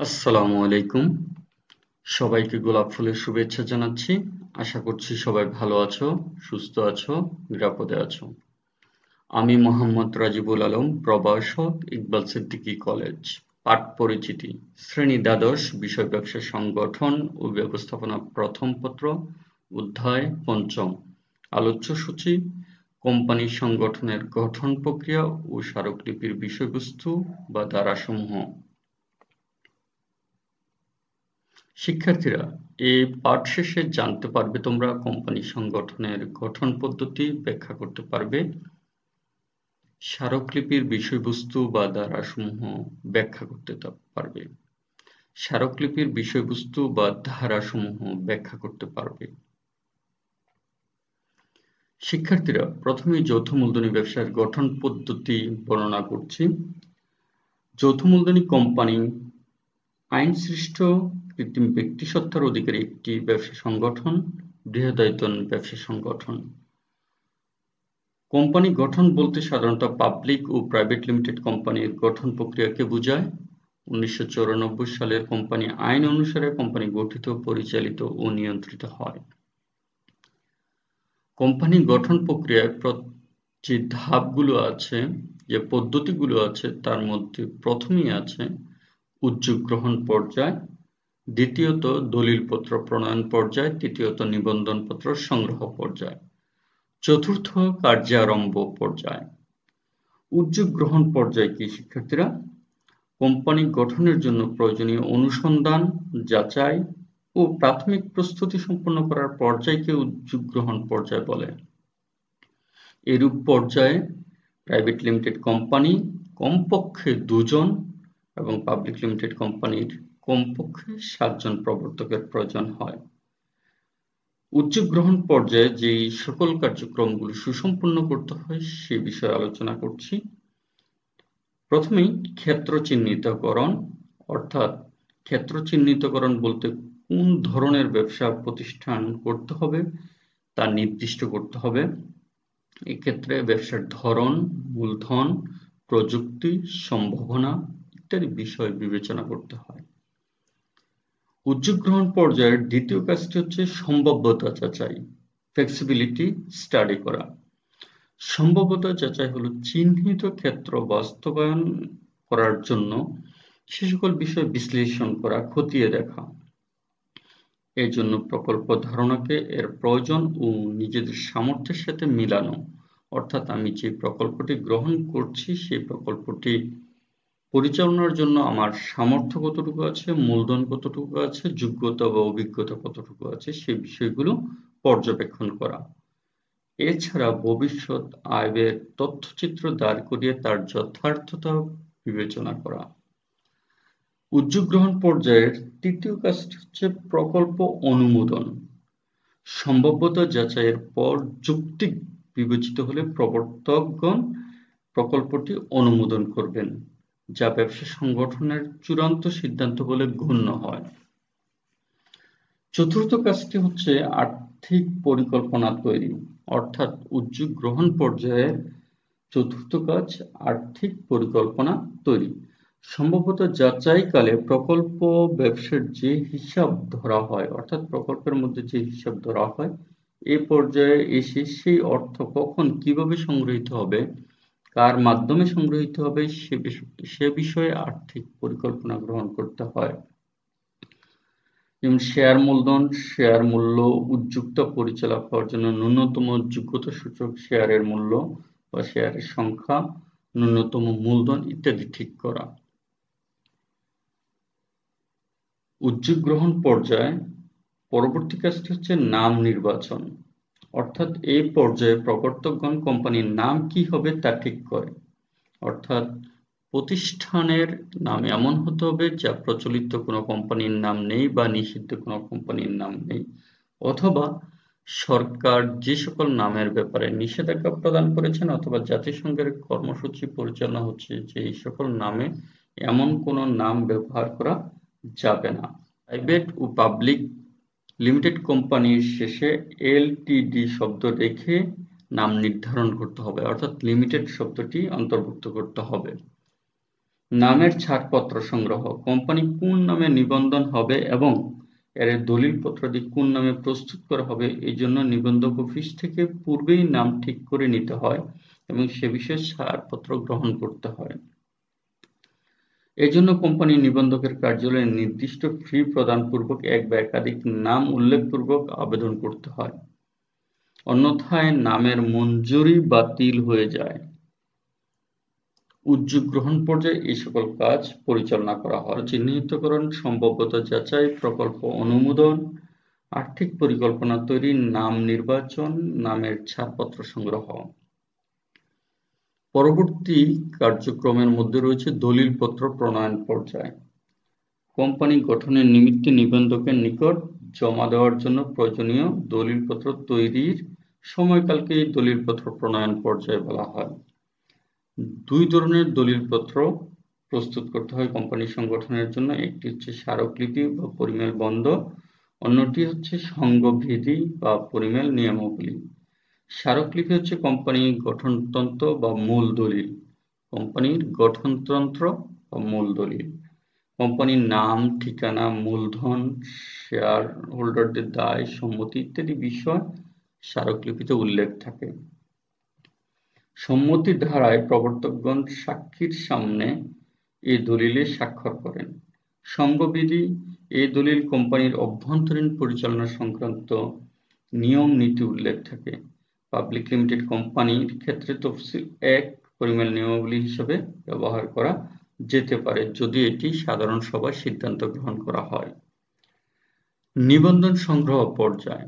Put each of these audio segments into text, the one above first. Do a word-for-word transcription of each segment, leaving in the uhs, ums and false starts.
আসসালামু আলাইকুম। সবাইকে গোলাপ ফুলের শুভেচ্ছা জানাচ্ছি। আশা করছি সবাই ভালো আছো, সুস্থ আছো, নিরাপদে আছো। আমি মোহাম্মদ রাজিবুল আলম, প্রভাষক, ইকবাল সিদ্দিকী কলেজ। পাঠ পরিচিতি, শ্রেণী দ্বাদশ, বিষয় ব্যবসা সংগঠন ও ব্যবস্থাপনা, প্রথম পত্র, অধ্যায় পঞ্চম। আলোচ্য সূচি: কোম্পানি সংগঠনের গঠন প্রক্রিয়া ও স্মারকলিপির বিষয়বস্তু বা ধারাসমূহ। শিক্ষার্থীরা, এই পাঠ শেষে জানতে পারবে তোমরা কোম্পানি সংগঠনের গঠন পদ্ধতি ব্যাখ্যা করতে পারবে, স্মারকলিপির বিষয়বস্তু বা ধারাসমূহ ব্যাখ্যা করতে পারবে। স্মারকলিপির বিষয়বস্তু বা ধারাসমূহ ব্যাখ্যা করতে পারবে। শিক্ষার্থীরা, প্রথমেই যৌথ মূলধনী ব্যবসার গঠন পদ্ধতি বর্ণনা করছি। যৌথ মূলধনী কোম্পানি আইনসৃষ্ট কৃত্রিম ব্যক্তিসত্তার অধিকারী একটি ব্যবসা সংগঠন, বৃহদায়তন ব্যবসা সংগঠন। কোম্পানি গঠন বলতে সাধারণত পাবলিক ও প্রাইভেট লিমিটেড কোম্পানির গঠন প্রক্রিয়াকে বোঝায়। উনিশশো চুরানব্বই সালের কোম্পানি আইন অনুসারে কোম্পানি গঠিত, পরিচালিত ও নিয়ন্ত্রিত হয়। কোম্পানি গঠন প্রক্রিয়ায় যে ধাপগুলো আছে, যে পদ্ধতিগুলো আছে, তার মধ্যে প্রথমেই আছে উদ্যোগ গ্রহণ পর্যায়, দ্বিতীয়ত দলিলপত্র প্রণয়ন পর্যায়, তৃতীয়ত নিবন্ধনপত্র সংগ্রহ পর্যায়, চতুর্থ কার্যারম্ভ পর্যায়। উদ্যোগ গ্রহণ পর্যায় কি শিক্ষার্থীরা? কোম্পানি গঠনের জন্য প্রয়োজনীয় অনুসন্ধান, যাচাই ও প্রাথমিক প্রস্তুতি সম্পন্ন করার পর্যায়কে উদ্যোগ গ্রহণ পর্যায় বলে। এরূপ পর্যায়ে প্রাইভেট লিমিটেড কোম্পানি কমপক্ষে দুজন এবং পাবলিক লিমিটেড কোম্পানির কমপক্ষে সাতজন প্রবর্তকের প্রয়োজন হয়। উদ্যোগ গ্রহণ পর্যায়ে যেই সকল কার্যক্রমগুলো সুসম্পন্ন করতে হয় সে বিষয়ে আলোচনা করছি। প্রথমেই ক্ষেত্র চিহ্নিতকরণ, অর্থাৎ ক্ষেত্র চিহ্নিতকরণ বলতে কোন ধরনের ব্যবসা প্রতিষ্ঠান করতে হবে তা নির্দিষ্ট করতে হবে। এক্ষেত্রে ব্যবসার ধরন, মূলধন, প্রযুক্তি, সম্ভাবনা ইত্যাদি বিষয় বিবেচনা করতে হয়। উদ্যোগ গ্রহণ পর্যায়ের দ্বিতীয় কাজটি হচ্ছে সম্ভাব্যতা যাচাই, ফ্লেক্সিবিলিটি স্টাডি করা। সম্ভাব্যতা যাচাই হলো চিহ্নিত ক্ষেত্র বাস্তবায়ন করার জন্য সে সকল বিষয় বিশ্লেষণ করা, খতিয়ে দেখা। এর জন্য প্রকল্প ধারণাকে এর প্রয়োজন ও নিজেদের সামর্থ্যের সাথে মিলানো, অর্থাৎ আমি যে প্রকল্পটি গ্রহণ করছি সেই প্রকল্পটি পরিচালনার জন্য আমার সামর্থ্য কতটুকু আছে, মূলধন কতটুকু আছে, যোগ্যতা বা অভিজ্ঞতা কতটুকু আছে, সেই বিষয়গুলো পর্যবেক্ষণ করা। এছাড়া ভবিষ্যৎ আয় ব্যয়ের তথ্যচিত্র দাঁড় করিয়ে তার যথার্থতা বিবেচনা করা। উদ্যোগ গ্রহণ পর্যায়ের তৃতীয় কাজটি হচ্ছে প্রকল্প অনুমোদন। সম্ভাব্যতা যাচাইয়ের পর যৌক্তিক বিবেচিত হলে প্রবর্তকগণ প্রকল্পটি অনুমোদন করবেন, যা ব্যবসা সংগঠনের চূড়ান্ত সিদ্ধান্ত বলে গণ্য হয়। চতুর্থ কাজটি হচ্ছে আর্থিক পরিকল্পনা তৈরি, অর্থাৎ উদ্যোগ গ্রহণ পর্যায়ের চতুর্থ কাজ আর্থিক পরিকল্পনা তৈরি। সম্ভাব্যতা যাচাইকালে প্রকল্প ব্যবসার যে হিসাব ধরা হয়, অর্থাৎ প্রকল্পের মধ্যে যে হিসাব ধরা হয়, এ পর্যায়ে এসে সেই অর্থ কখন কিভাবে সংগৃহীত হবে, কার মাধ্যমে সংগৃহীত হবে সে বিষয়ে আর্থিক পরিকল্পনা গ্রহণ করতে হয়। যেমন শেয়ার মূলধন, শেয়ার মূল্য, উদ্যোক্তা পরিচালক হওয়ার জন্য ন্যূনতম যোগ্যতা সূচক শেয়ারের মূল্য বা শেয়ারের সংখ্যা, ন্যূনতম মূলধন ইত্যাদি ঠিক করা। উদ্যোগ গ্রহণ পর্যায়ে পরবর্তী কাজটি হচ্ছে নাম নির্বাচন, অর্থাৎ এই পর্যায়ে প্রবর্তকগণ কোম্পানির নাম কি হবে তা ঠিক করে। অর্থাৎ প্রতিষ্ঠানের নাম এমন হতে হবে যা প্রচলিত কোনো কোম্পানির নাম নেই বা নিষিদ্ধ কোনো কোম্পানির নাম নেই, অথবা সরকার যে সকল নামের ব্যাপারে নিষেধাজ্ঞা প্রদান করেছেন অথবা জাতিসংঘের কর্মসূচি পরিচালনা হচ্ছে যে এই সকল নামে এমন কোনো নাম ব্যবহার করা যাবে না। প্রাইভেট ও পাবলিক লিমিটেড কোম্পানির শেষে এলটিডি শব্দ রেখে নাম নির্ধারণ করতে হবে, অর্থাৎ লিমিটেড শব্দটি অন্তর্ভুক্ত করতে হবে। নামের ছাড়পত্র সংগ্রহ, কোম্পানি কোন নামে নিবন্ধন হবে এবং এর দলিলপত্রাদি কোন নামে প্রস্তুত করা হবে এই জন্য নিবন্ধক অফিস থেকে পূর্বেই নাম ঠিক করে নিতে হয় এবং সে বিষয়ে ছাড়পত্র গ্রহণ করতে হয়। এজন্য কোম্পানি নিবন্ধকের কার্যালয়ে নির্দিষ্ট ফি প্রদানপূর্বক এক বা একাধিক নাম উল্লেখপূর্বক আবেদন করতে হয়, অন্যথায় নামের মঞ্জুরি বাতিল হয়ে যায়। উদ্যোগ গ্রহণ পর্যায়ে এই সকল কাজ পরিচালনা করা হয়: চিহ্নিতকরণ, সম্ভাব্যতা যাচাই, প্রকল্প অনুমোদন, আর্থিক পরিকল্পনা তৈরি, নাম নির্বাচন, নামের ছাড়পত্র সংগ্রহ। পরবর্তী কার্যক্রমের মধ্যে রয়েছে দলিলপত্র প্রণয়ন পর্যায়। কোম্পানি গঠনের নিমিত্তে নিবন্ধকের নিকট জমা দেওয়ার জন্য প্রয়োজনীয় দলিলপত্র তৈরির সময়কালকে এই দলিলপত্র প্রণয়ন পর্যায় বলা হয়। দুই ধরনের দলিলপত্র প্রস্তুত করতে হয় কোম্পানি সংগঠনের জন্য, একটি হচ্ছে স্মারকলিপি বা পরিমেল বন্ধ, অন্যটি হচ্ছে সংঘবিধি বা পরিমেল নিয়মাবলী। স্মারকলিপি হচ্ছে কোম্পানির গঠনতন্ত্র বা মূল দলিল, কোম্পানির গঠনতন্ত্র বা মূল দলিল। কোম্পানির নাম, ঠিকানা, মূলধন, শেয়ার হোল্ডারদের দায়, সম্মতি ইত্যাদি বিষয় স্মারকলিপিতে উল্লেখ থাকে। সম্মতি ধারায় প্রবর্তকগণ সাক্ষীর সামনে এই দলিলে স্বাক্ষর করেন। সংঘবিধি: এই দলিল কোম্পানির অভ্যন্তরীণ পরিচালনা সংক্রান্ত নিয়ম নীতি উল্লেখ থাকে। পাবলিক লিমিটেড কোম্পানির ক্ষেত্রে তফসিল এক পরিমেল নিয়মাবলী হিসেবে ব্যবহার করা যেতে পারে যদি এটি সাধারণ সভায় সিদ্ধান্ত গ্রহণ করা হয়। নিবন্ধন সংগ্রহ পর্যায়।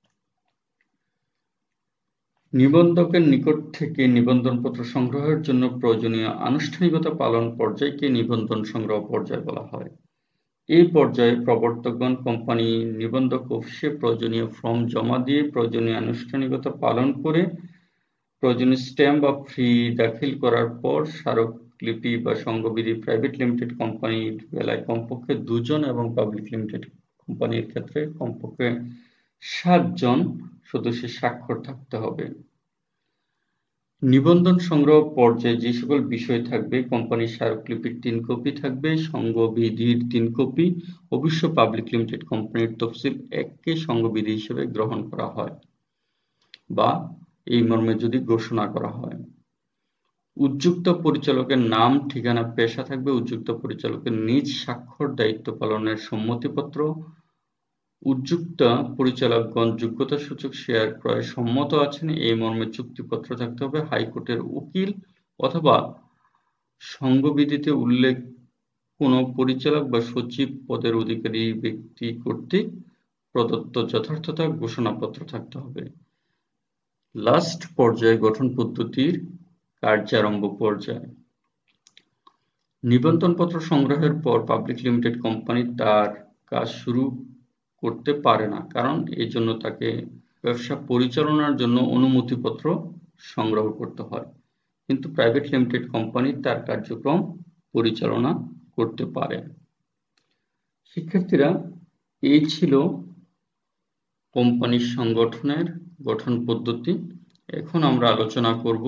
নিবন্ধকের নিকট থেকে নিবন্ধনপত্র সংগ্রহের জন্য প্রয়োজনীয় আনুষ্ঠানিকতা পালন পর্যায়কে নিবন্ধন সংগ্রহ পর্যায় বলা হয়। এই পর্যায়ে প্রবর্তকগণ কোম্পানি নিবন্ধক অফিসে প্রয়োজনীয় ফর্ম জমা দিয়ে প্রয়োজনীয় আনুষ্ঠানিকতা পালন করে প্রয়োজনীয় স্ট্যাম্প বা ফি দাখিল করার পর স্মারকলিপি বা সংঘবিধি প্রাইভেট লিমিটেড কোম্পানির বেলায় কমপক্ষে দুজন এবং পাবলিক লিমিটেড কোম্পানির ক্ষেত্রে কমপক্ষে সাতজন সদস্যের স্বাক্ষর থাকতে হবে। নিবন্ধন সংগ্রহ পর্যায়ে যে সকল বিষয় থাকবে: কোম্পানির স্মারকলিপির তিন কপি থাকবে, সংঘবিধির তিন কপি, অবশ্য পাবলিক লিমিটেড কোম্পানির তফসিল এককে সংঘবিধি হিসেবে গ্রহণ করা হয় বা এই মর্মে যদি ঘোষণা করা হয়। উদ্যুক্ত পরিচালকের নাম, ঠিকানা, পেশা থাকবে। উদ্যুক্ত পরিচালকের নিজ স্বাক্ষর দায়িত্ব পালনের সম্মতিপত্র। উদ্যুক্ত পরিচালকগণ যোগ্যতাসূচক শেয়ার ক্রয়ে সম্মত আছেন এই মর্মে চুক্তিপত্র থাকতে হবে। হাইকোর্টের উকিল অথবা সংঘবিধিতে উল্লেখ কোনো পরিচালক বা সচিব পদের অধিকারী ব্যক্তি কর্তৃক প্রদত্ত যথার্থতা ঘোষণাপত্র থাকতে হবে। লাস্ট পর্যায়ে গঠন পদ্ধতির কার্যারম্ভ পর্যায়। নিবন্ধনপত্র সংগ্রহের পর পাবলিক লিমিটেড কোম্পানি তার কাজ শুরু করতে পারে না, কারণ এই জন্য তাকে ব্যবসা পরিচালনার জন্য অনুমতিপত্র সংগ্রহ করতে হয়, কিন্তু প্রাইভেট লিমিটেড কোম্পানি তার কার্যক্রম পরিচালনা করতে পারে। শিক্ষার্থীরা, এই ছিল কোম্পানির সংগঠনের গঠন পদ্ধতি। এখন আমরা আলোচনা করব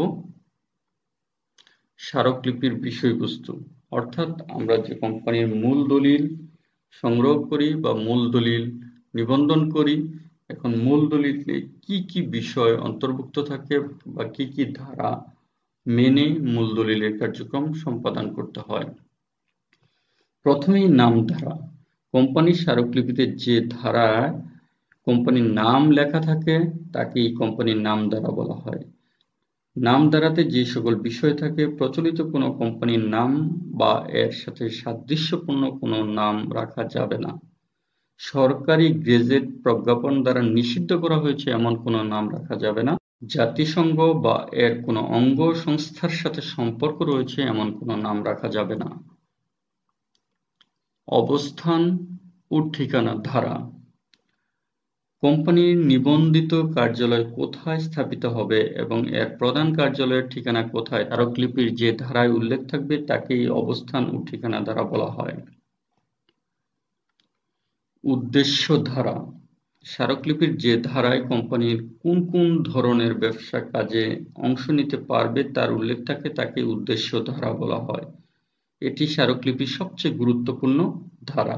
স্মারকলিপির বিষয়বস্তু, অর্থাৎ আমরা যে কোম্পানির মূল দলিল সংগ্রহ করি বা মূল দলিল নিবন্ধন করি, এখন মূল দলিলে কি কি বিষয় অন্তর্ভুক্ত থাকে বা কি কি ধারা মেনে মূল দলিলের কার্যক্রম সম্পাদন করতে হয়। প্রথমেই নাম ধারা। কোম্পানির স্মারকলিপিতে যে ধারায় কোম্পানির নাম লেখা থাকে তাকেই কোম্পানির নাম ধারা বলা হয়। নাম ধারাতে যে সকল বিষয় থাকে: প্রচলিত কোনো কোম্পানির নাম বা এর সাথে সাদৃশ্যপূর্ণ কোনো নাম রাখা যাবে না। সরকারি গেজেট প্রজ্ঞাপন দ্বারা নিষিদ্ধ করা হয়েছে এমন কোনো নাম রাখা যাবে না। জাতিসংঘ বা এর কোনো অঙ্গ সংস্থার সাথে সম্পর্ক রয়েছে এমন কোনো নাম রাখা যাবে না। অবস্থান ও ঠিকানা ধারা। কোম্পানির নিবন্ধিত কার্যালয় কোথায় স্থাপিত হবে এবং এর প্রধান কার্যালয়ের ঠিকানা কোথায় স্মারকলিপির যে ধারায় উল্লেখ থাকবে তাকেই অবস্থান ও ঠিকানা ধারা বলা হয়। উদ্দেশ্য ধারা। স্মারকলিপির যে ধারায় কোম্পানির কোন কোন ধরনের ব্যবসা কাজে অংশ নিতে পারবে তার উল্লেখ থাকে তাকে উদ্দেশ্য ধারা বলা হয়। এটি স্মারকলিপির সবচেয়ে গুরুত্বপূর্ণ ধারা।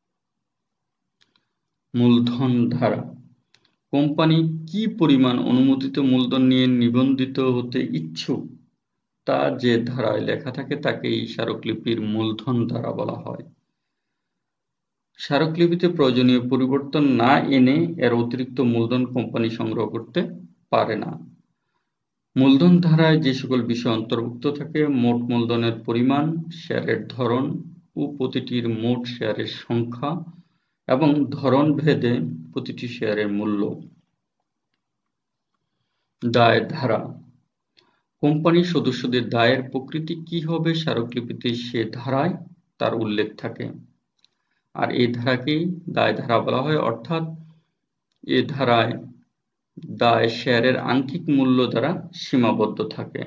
মূলধন ধারা: কোম্পানি কি পরিমাণ অনুমোদিত মূলধন নিয়ে নিবন্ধিত হতে ইচ্ছুক তা যে ধারায় লেখা থাকে তাকেই স্মারকলিপির মূলধন ধারা বলা হয়। স্মারকলিপিতে প্রয়োজনীয় পরিবর্তন না এনে এর অতিরিক্ত মূলধন কোম্পানি সংগ্রহ করতে পারে না। মূলধন ধারায় যে সকল বিষয় অন্তর্ভুক্ত থাকে: মোট মূলধনের পরিমাণ, শেয়ারের ধরন ও প্রতিটির মোট শেয়ারের সংখ্যা এবং ধরন ভেদে প্রতিটি শেয়ারের মূল্য। দায় ধারা: কোম্পানির সদস্যদের দায়ের প্রকৃতি কি হবে স্মারকলিপিতে সে ধারায় তার উল্লেখ থাকে। আর এই ধারাকেই দায় ধারা বলা হয়, অর্থাৎ এ ধারায় দায় শেয়ারের আংশিক মূল্য দ্বারা সীমাবদ্ধ থাকে।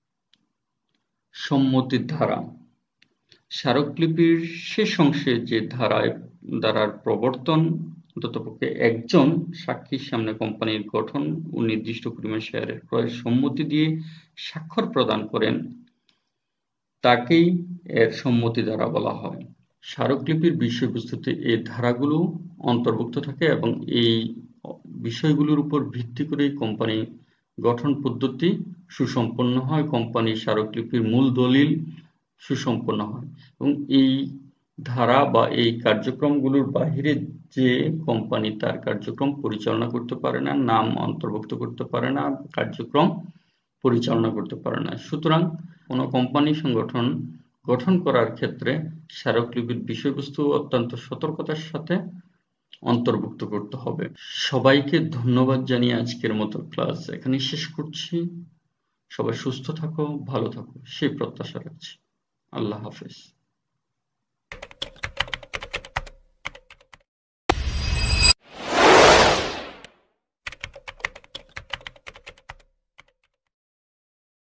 সম্মতির ধারা: স্মারকলিপির শেষ অংশে যে ধারায় ধারার প্রবর্তন অন্ততপক্ষে একজন সাক্ষীর সামনে কোম্পানির গঠন ও নির্দিষ্ট পরিমাণ শেয়ারের ক্রয়ের সম্মতি দিয়ে স্বাক্ষর প্রদান করেন তাকেই এর সম্মতি ধারা বলা হয়। স্মারকলিপির বিষয়বস্তুতে এই ধারাগুলো অন্তর্ভুক্ত থাকে এবং এই বিষয়গুলোর উপর ভিত্তি করেই কোম্পানি গঠন পদ্ধতি সুসম্পন্ন হয়, কোম্পানির স্মারকলিপির মূল দলিল সুসম্পন্ন হয় এবং এই ধারা বা এই কার্যক্রমগুলোর বাহিরে যে কোম্পানি তার কার্যক্রম পরিচালনা করতে পারে না, নাম অন্তর্ভুক্ত করতে পারে না, কার্যক্রম পরিচালনা করতে পারে না। সুতরাং কোনো কোম্পানি সংগঠন গঠন করার ক্ষেত্রে স্মারকলিপির বিষয়বস্তু অত্যন্ত সতর্কতার সাথে অন্তর্ভুক্ত করতে হবে। সবাইকে ধন্যবাদ জানিয়ে আজকের মতো ক্লাস এখানেই শেষ করছি। সবাই সুস্থ থাকো, ভালো থাকো সেই প্রত্যাশা রাখছি। আল্লাহ হাফেজ।